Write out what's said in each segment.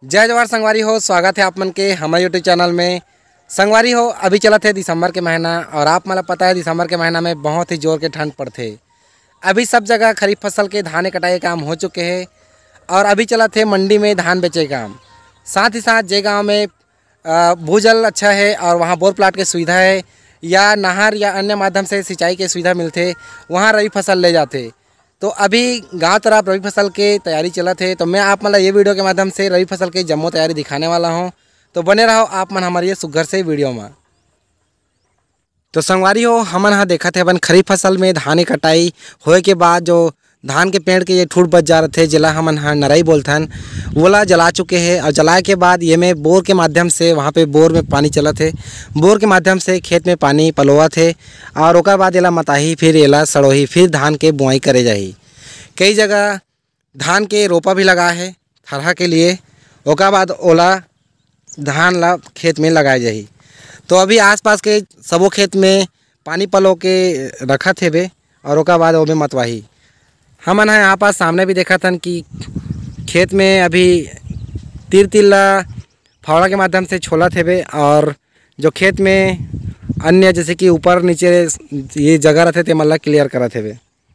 जय जवाहर संगवारी हो। स्वागत है आप मन के हमारे यूट्यूब चैनल में। संगवारी हो, अभी चला थे दिसंबर के महीना और आप मतलब पता है दिसंबर के महीना में बहुत ही जोर के ठंड पड़ते। अभी सब जगह खरीफ फसल के धान कटाई काम हो चुके हैं और अभी चला थे मंडी में धान बेचे काम। साथ ही साथ जे गाँव में भूजल अच्छा है और वहाँ बोर प्लाट की सुविधा है या नहर या अन्य माध्यम से सिंचाई की सुविधा मिलते, वहाँ रबी फसल ले जाते। तो अभी गांव तरफ रबी फसल के तैयारी चलत है, तो मैं आप मतलब ये वीडियो के माध्यम से रबी फसल की जम्मो तैयारी दिखाने वाला हूं। तो बने रहो आप मन हमारी ये सुघर से वीडियो में। तो संगवारी हो, हमन हाँ देखा थे अपन खरीफ फसल में धान की कटाई होए के बाद जो धान के पेड़ के ये ठूट बच जा रहे थे, जिला हमन हाँ नरई बोलथन, वोला जला चुके हैं। और जलाए के बाद ये में बोर के माध्यम से वहाँ पे बोर में पानी चला थे, बोर के माध्यम से खेत में पानी पलोआ थे और ओकर बाद एला मताही, फिर एला सड़ोही, फिर धान के बुआई करे जाही। कई जगह धान के रोपा भी लगा है थरहा के लिए, ओकर बाद ओला धान ला खेत में लगाए जाही। तो अभी आसपास के सबो खेत में पानी पलो के रखत हेबे और ओकर बाद ओमे मतवाही। हमन है यहाँ पास सामने भी देखा थन कि खेत में अभी तिल ला फावड़ा के माध्यम से छोला थे और जो खेत में अन्य जैसे कि ऊपर नीचे ये जगह रहते थे मल्ला क्लियर करा थे।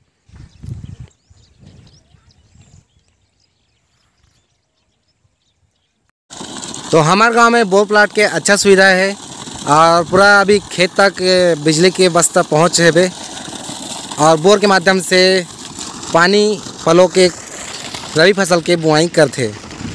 तो हमारे गांव में बोर प्लाट के अच्छा सुविधा है और पूरा अभी खेत तक बिजली के बस्ता पहुँच है और बोर के माध्यम से पानी फलों के रबी फसल के बुआई करते।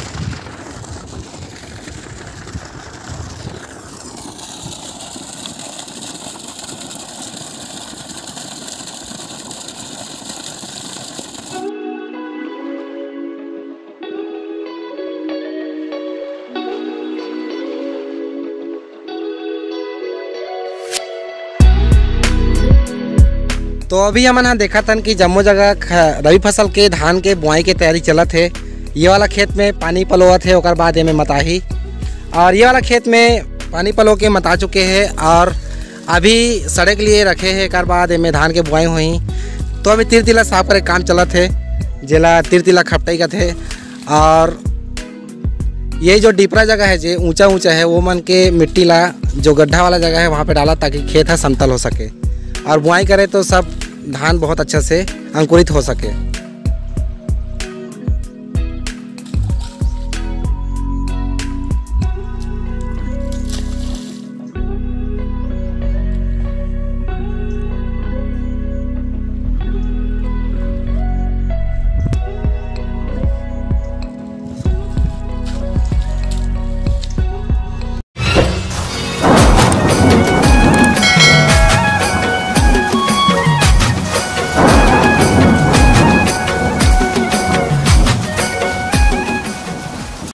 तो अभी हमन हाँ देखा था कि जम्मो जगह रबी फसल के धान के बुआई के तैयारी चलत है। ये वाला खेत में पानी पलोवत है, ओकर बाद ये में मताही, और ये वाला खेत में पानी पलो के मता चुके हैं और अभी सड़े के लिए रखे हैं। एक बाद ये में धान के बुआई हुई। तो अभी तिला साफ करे काम चलत है, जिला तिला खपटाई का थे। और ये जो डिपरा जगह है जो ऊंचा ऊंचा है, वो मन के मिट्टी ला जो गड्ढा वाला जगह है वहाँ पे डाला ताकि खेत है समतल हो सके और बुआई करे तो सब धान बहुत अच्छा से अंकुरित हो सके।